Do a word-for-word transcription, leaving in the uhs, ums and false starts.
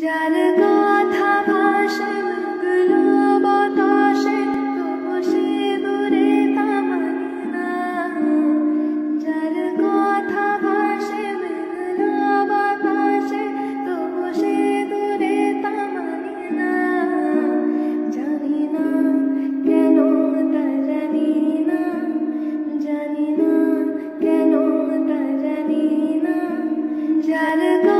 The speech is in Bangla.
যার কথা ভাসে মেঘলা বাতাসে তবু সে দূরে তা মানে না। যার কথা ভাসে মেঘলা বাতাসে তবু সে দূরে তা মানে না। জানি না কেন তা জানি না, জানি না কেন তা জানি না। যার